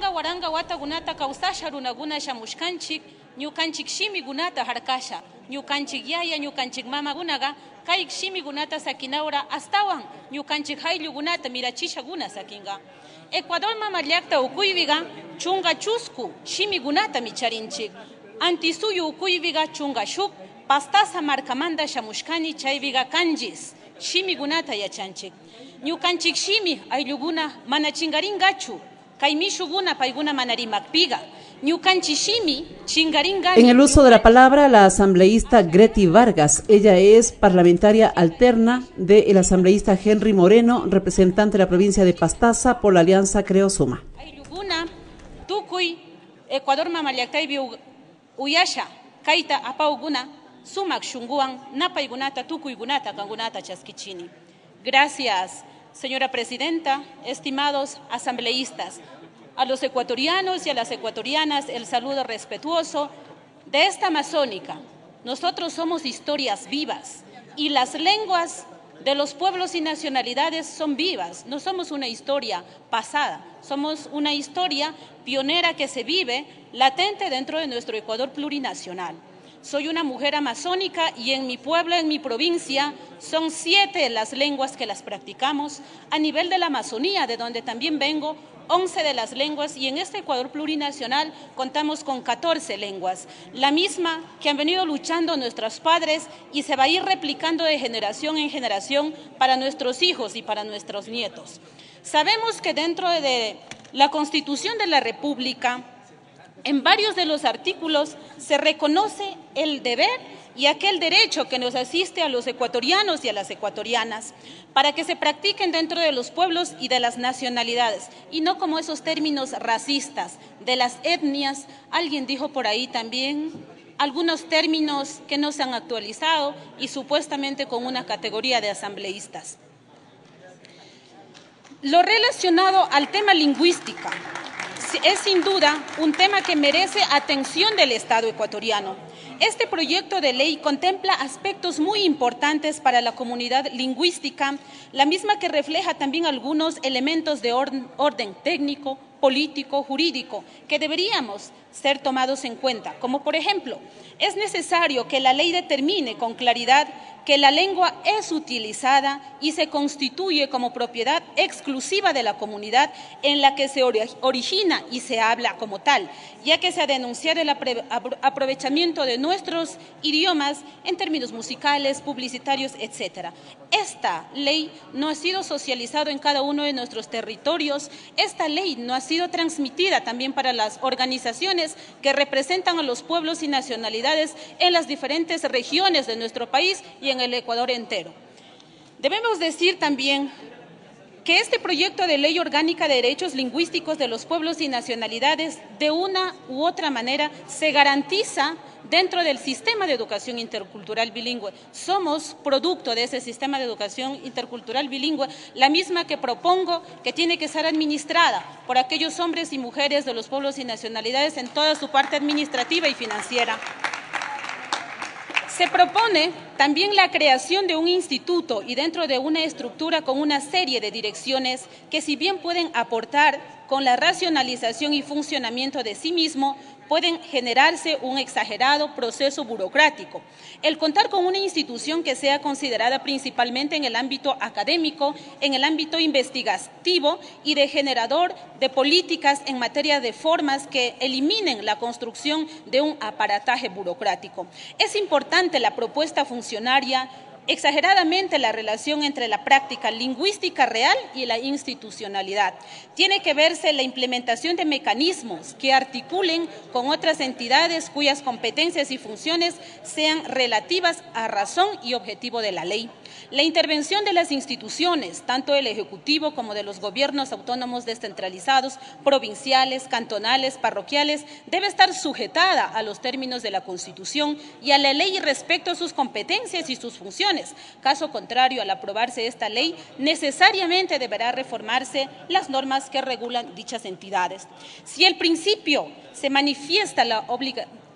Waranga waranga watakunata kawsasha runakuna shamushkanchik, ñukanchik shimikunata harkasha, ñukanchik yaya, ñukanchik mamakunaqa kay shimikunata sakinawra astawan ñukanchik hayllukunata mirachishakuna sakinqa. Ecuador mama llaqta ukuypiqa chunga chusku shimikunata micharinchik. Antisuyu ukuypiqa chunga shuk Pastaza markamanta shamushkani chaypiqa kanchis shimikunata yachanchik. Ñukanchik shimi ayllukuna mana chingaringachu. En el uso de la palabra, la asambleísta Greti Vargas. Ella es parlamentaria alterna del asambleísta Henry Moreno, representante de la provincia de Pastaza por la alianza Creo Suma. Ecuador mamallaktaypi uyasha kaita apauguna sumak shunguan napaygunata tukuygunata kangunata chaskichini. Gracias, señora presidenta, estimados asambleístas. A los ecuatorianos y a las ecuatorianas el saludo respetuoso de esta amazónica. Nosotros somos historias vivas y las lenguas de los pueblos y nacionalidades son vivas. No somos una historia pasada, somos una historia pionera que se vive latente dentro de nuestro Ecuador plurinacional. Soy una mujer amazónica y en mi pueblo, en mi provincia, son 7 las lenguas que las practicamos. A nivel de la Amazonía, de donde también vengo, 11 de las lenguas, y en este Ecuador plurinacional contamos con 14 lenguas, la misma que han venido luchando nuestros padres y se va a ir replicando de generación en generación para nuestros hijos y para nuestros nietos. Sabemos que dentro de la Constitución de la República, en varios de los artículos se reconoce el deber y aquel derecho que nos asiste a los ecuatorianos y a las ecuatorianas para que se practiquen dentro de los pueblos y de las nacionalidades, y no como esos términos racistas de las etnias. Alguien dijo por ahí también algunos términos que no se han actualizado y supuestamente con una categoría de asambleístas. Lo relacionado al tema lingüística es sin duda un tema que merece atención del Estado ecuatoriano. Este proyecto de ley contempla aspectos muy importantes para la comunidad lingüística, la misma que refleja también algunos elementos de orden técnico, político, jurídico, que deberíamos ser tomados en cuenta, como por ejemplo, es necesario que la ley determine con claridad que la lengua es utilizada y se constituye como propiedad exclusiva de la comunidad en la que se origina y se habla como tal, ya que se ha denunciado el aprovechamiento de nuestros idiomas en términos musicales, publicitarios, etc. Esta ley no ha sido socializada en cada uno de nuestros territorios, esta ley no ha sido transmitida también para las organizaciones que representan a los pueblos y nacionalidades en las diferentes regiones de nuestro país y en el Ecuador entero. Debemos decir también que este proyecto de ley orgánica de derechos lingüísticos de los pueblos y nacionalidades de una u otra manera se garantiza dentro del sistema de educación intercultural bilingüe. Somos producto de ese sistema de educación intercultural bilingüe, la misma que propongo que tiene que ser administrada por aquellos hombres y mujeres de los pueblos y nacionalidades en toda su parte administrativa y financiera. Se propone también la creación de un instituto y dentro de una estructura con una serie de direcciones que, si bien pueden aportar con la racionalización y funcionamiento de sí mismo, pueden generarse un exagerado proceso burocrático. El contar con una institución que sea considerada principalmente en el ámbito académico, en el ámbito investigativo y de generador de políticas en materia de formas que eliminen la construcción de un aparataje burocrático. Es importante la propuesta funcionaria, exageradamente la relación entre la práctica lingüística real y la institucionalidad. Tiene que verse la implementación de mecanismos que articulen con otras entidades cuyas competencias y funciones sean relativas a razón y objetivo de la ley. La intervención de las instituciones, tanto del Ejecutivo como de los gobiernos autónomos descentralizados, provinciales, cantonales, parroquiales, debe estar sujetada a los términos de la Constitución y a la ley respecto a sus competencias y sus funciones. Caso contrario, al aprobarse esta ley, necesariamente deberá reformarse las normas que regulan dichas entidades. Si el principio se manifiesta la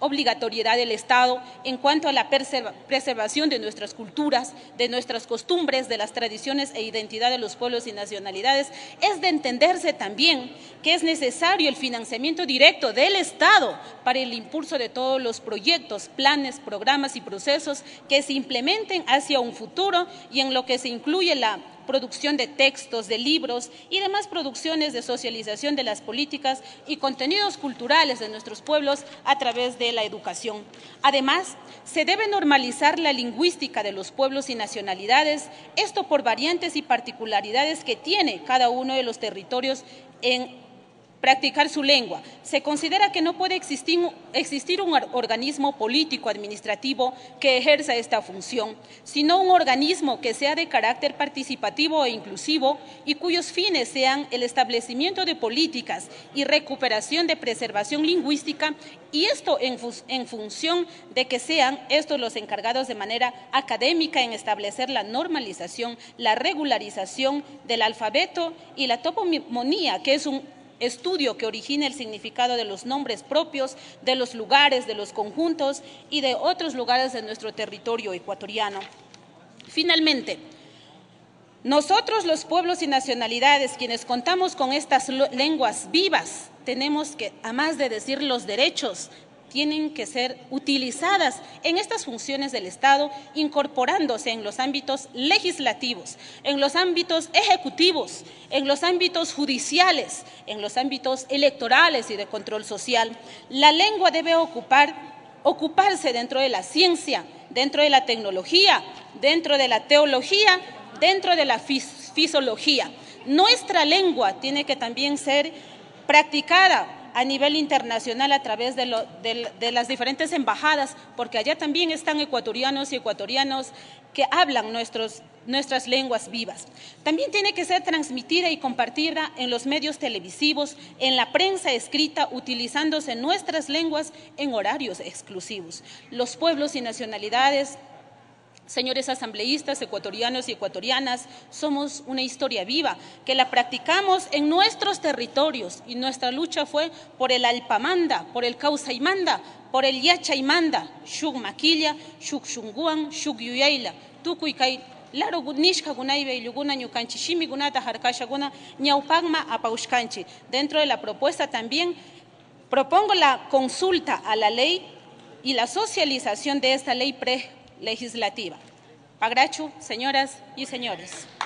obligatoriedad del Estado en cuanto a la preservación de nuestras culturas, de nuestras costumbres, de las tradiciones e identidad de los pueblos y nacionalidades, es de entenderse también que es necesario el financiamiento directo del Estado para el impulso de todos los proyectos, planes, programas y procesos que se implementen hacia un futuro y en lo que se incluye la producción de textos, de libros y demás producciones de socialización de las políticas y contenidos culturales de nuestros pueblos a través de la educación. Además, se debe normalizar la lingüística de los pueblos y nacionalidades, esto por variantes y particularidades que tiene cada uno de los territorios en practicar su lengua. Se considera que no puede existir un organismo político administrativo que ejerza esta función, sino un organismo que sea de carácter participativo e inclusivo y cuyos fines sean el establecimiento de políticas y recuperación de preservación lingüística, y esto en función de que sean estos los encargados de manera académica en establecer la normalización, la regularización del alfabeto y la toponimia, que es un estudio que origina el significado de los nombres propios, de los lugares, de los conjuntos y de otros lugares de nuestro territorio ecuatoriano. Finalmente, nosotros los pueblos y nacionalidades, quienes contamos con estas lenguas vivas, tenemos que, además de decir los derechos, tienen que ser utilizadas en estas funciones del Estado, incorporándose en los ámbitos legislativos, en los ámbitos ejecutivos, en los ámbitos judiciales, en los ámbitos electorales y de control social. La lengua debe ocuparse dentro de la ciencia, dentro de la tecnología, dentro de la teología, dentro de la fisiología. Nuestra lengua tiene que también ser practicada a nivel internacional a través de las diferentes embajadas, porque allá también están ecuatorianos y ecuatorianas que hablan nuestras lenguas vivas. También tiene que ser transmitida y compartida en los medios televisivos, en la prensa escrita, utilizándose nuestras lenguas en horarios exclusivos. Los pueblos y nacionalidades, señores asambleístas, ecuatorianos y ecuatorianas, somos una historia viva que la practicamos en nuestros territorios y nuestra lucha fue por el Alpamanda, por el Causaymanda, por el Yachaymanda, Shuk Maquilla, Shuk Shunguan, Shuk Yuyayla, Tukuy Kay, Laro Nishka Gunaybe, Yuguna Ñukanchi, Shimi Gunata Harkasha Guna, Ñaupagma Apaushkanchi. Dentro de la propuesta también propongo la consulta a la ley y la socialización de esta ley legislativa. Pagrachu, señoras y señores.